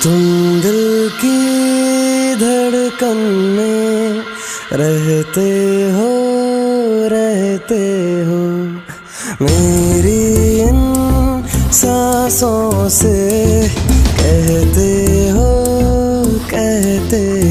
तुम दिल की धड़कन में रहते हो, रहते हो। मेरी इन सांसों से कहते हो, कहते